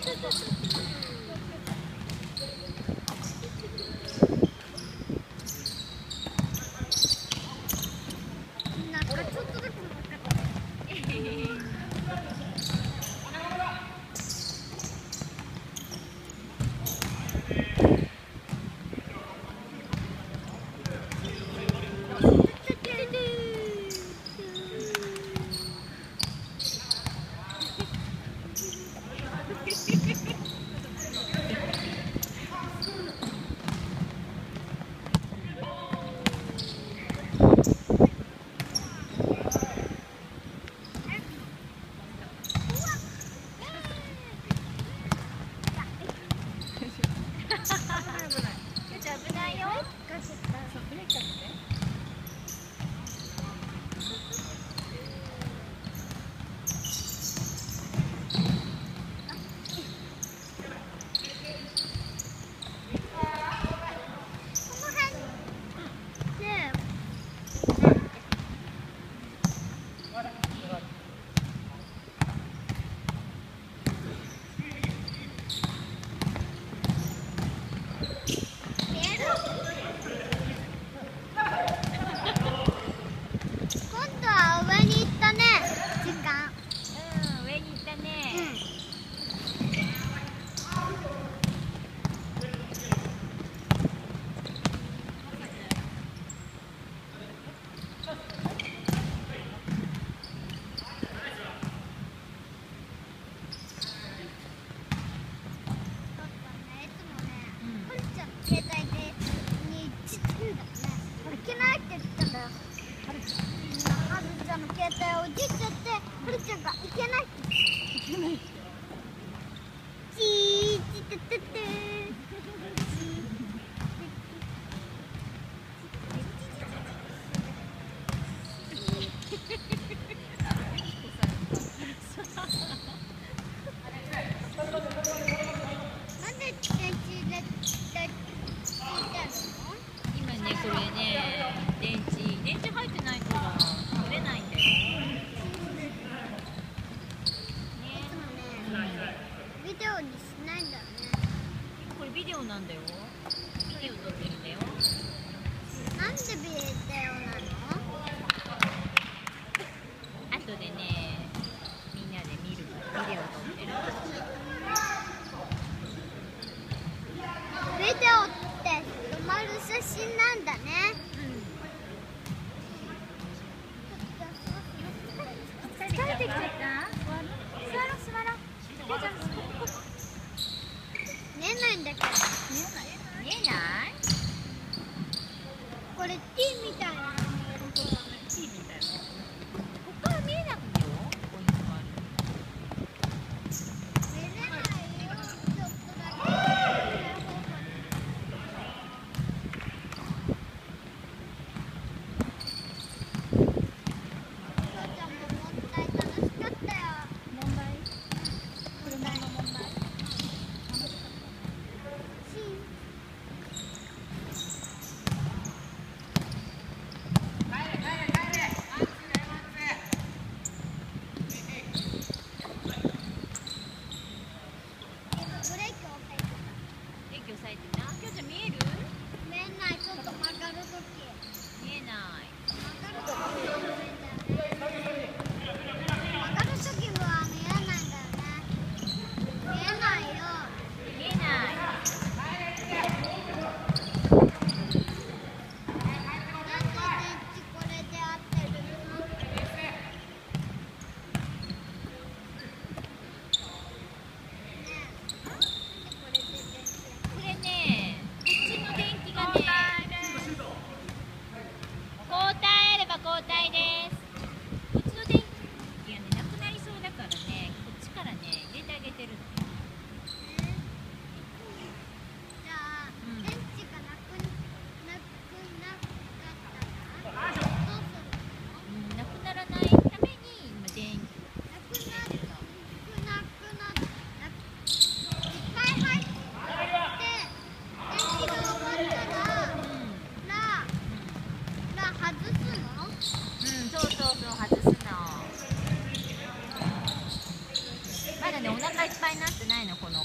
なんかちょっとだけ分かった。危ないよ。ブレーキかけて。携帯を切っちゃって、はるちゃんがいけないって言って。チーチテテテなんで今ね、これね、電池入ってないから取れないんだよ。ビデオにしないんだね。これビデオなんだよ。ビデオ撮ってるんだよ。なんでビデオなの？後でね、みんなで見るからビデオ撮ってる。ビデオって止まる写真なんだね。疲れてきちゃった？座ろう座ろう。見えないんだけど。見えない？これ T みたいな。T みたいな。ここから見えなくてよ。ポイントがある。見えないよ。ちょっとだけ。父ちゃんも問題楽しかったよ。問題？車の問題？まだね、お腹いっぱいになってないの、この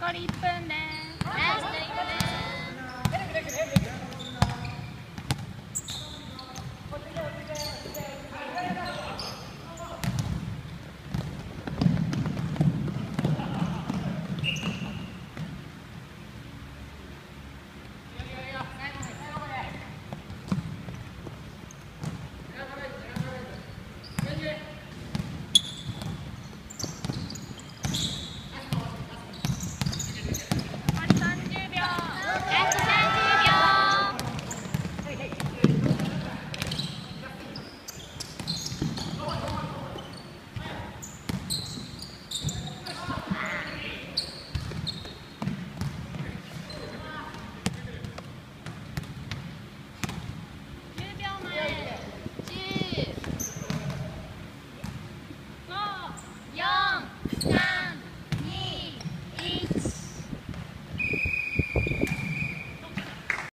残り1分です。